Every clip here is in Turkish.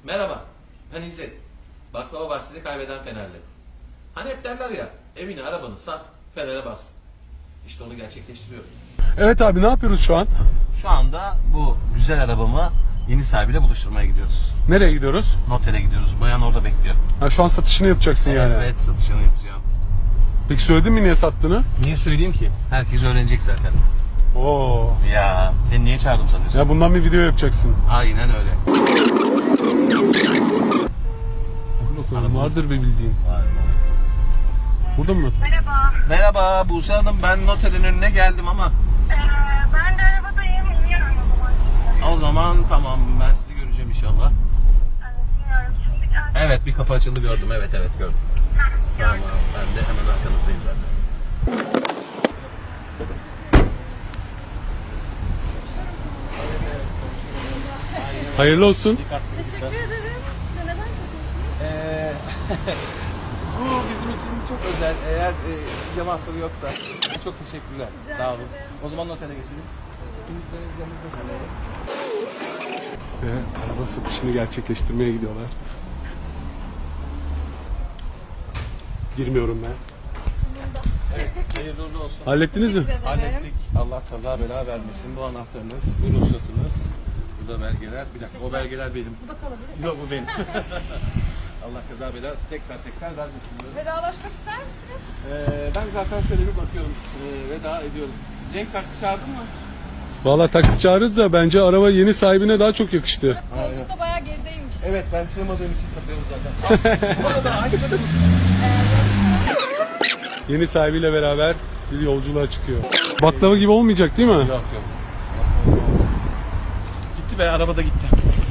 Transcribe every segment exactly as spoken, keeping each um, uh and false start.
Merhaba, ben İzzet. Baklava bahsini kaybeden Fenerli. Hani hep derler ya, evini arabanı sat, Fener'e bas. İşte onu gerçekleştiriyorum. Evet abi, ne yapıyoruz şu an? Şu anda bu güzel arabamı yeni sahibiyle buluşturmaya gidiyoruz. Nereye gidiyoruz? Notere gidiyoruz, bayan orada bekliyor. Ha, şu an satışını yapacaksın yani. Evet, satışını yapacağım. Peki söyledin mi niye sattığını? Niye söyleyeyim ki? Herkes öğrenecek zaten. Oo. Ya, seni niye çağırdım sanıyorsun? Ya bundan bir video yapacaksın. Aynen öyle. Bakalım, vardır bir bildiğin. Var, var. Burada mı? Merhaba. Merhaba Buse Hanım, ben noterin önüne geldim ama Ee, ben de arabadayım. İniyorum o zaman. o zaman tamam, ben sizi göreceğim inşallah. Evet, iniyorum. Şimdi gel. Evet, bir kapı açıldı gördüm, evet evet gördüm. Heh, Tamam, gördüm. ben de hemen arkanızdayım zaten. Hayırlı olsun. Teşekkür ederim. De neden çekiyorsunuz? Ee, bu bizim için çok özel. Eğer e, size mahsuru yoksa çok teşekkürler. Rica Sağ olun. ederim. O zaman otele geçelim. Kimlikleriniz yanınızda kalıyor. Ve araba satışını gerçekleştirmeye gidiyorlar. Girmiyorum ben. Sonunda. Evet, hayırlı uğurlu olsun. Hallettiniz mi? Teşekkür ederim. Hallettik. Allah kaza bela vermesin. Bu anahtarınız, bu ruhsatınız, bu da belgeler. Bir dakika, o belgeler benim. Bu da kalabilir. Yok, bu benim. Allah kaza bela tekrar tekrar vermesin. Böyle. Vedalaşmak ister misiniz? Ee, ben zaten şöyle bir bakıyorum. Ee, veda ediyorum. Cenk taksi çağırdın mı? Valla taksi çağırırız da bence araba yeni sahibine daha çok yakıştı. Koltuk da bayağı gerideymiş. Evet, ben sığmadığım için satıyorum zaten. Bu arada arkada mısınız? Yeni sahibiyle beraber bir yolculuğa çıkıyor. Baklava gibi olmayacak değil mi? Yok yok. Gitti be, arabada gitti.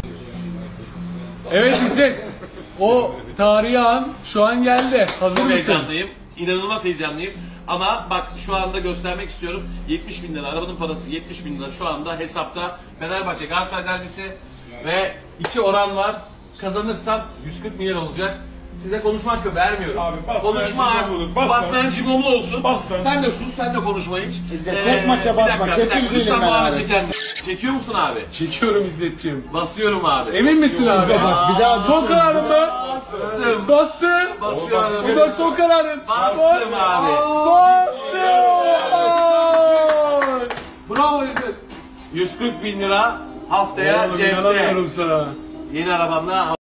Evet İzzet. O tarihi an şu an geldi. Hazır Çok mısın? heyecanlıyım. İnanılmaz heyecanlıyım. Ama bak şu anda göstermek istiyorum. yetmiş bin lira. Arabanın parası yetmiş bin lira. Şu anda hesapta Fenerbahçe Galatasaray derbisi ve iki oran var. Kazanırsam yüz kırk milyar olacak. Size konuşma hakkı vermiyorum. Abi bas konuşma ben hakkı. cimom olur, bas Bas ben. ben cimomlu olsun. Bas ben. Sen de sus, sen de konuşma hiç. Ee, tek maça bir basma, dakika, bir kefil dakika. değilim Lütfen ben bu anı abi. çeker misin? Çekiyor musun abi? Çekiyorum İzzetciğim. Basıyorum abi. Emin misin abi? Bak bir daha Son kararın mı? Bastım. Bastın. Basıyorum. Bir bak son kararın. Bastım abi. Bastın. Bravo İzzet. yüz kırk bin lira haftaya Oğlum cepte. inanamıyorum sana. Yeni arabamla